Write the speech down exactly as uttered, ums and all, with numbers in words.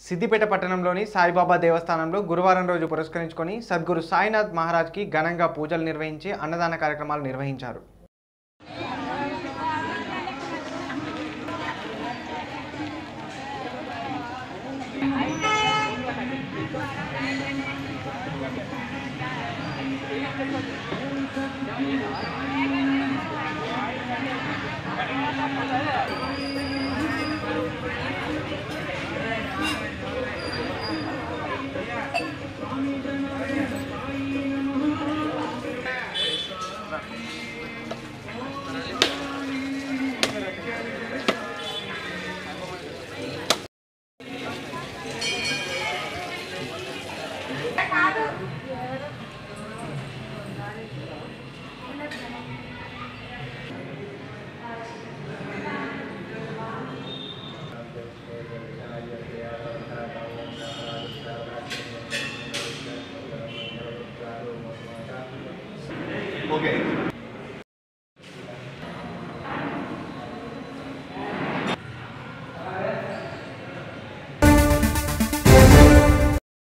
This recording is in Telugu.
సిద్దిపేట పట్టణంలోని సాయిబాబా దేవస్థానంలో గురువారం రోజు పురస్కరించుకొని సద్గురు సాయినాథ్ మహారాజ్కి ఘనంగా పూజలు నిర్వహించి అన్నదాన కార్యక్రమాలు నిర్వహించారు. Okay.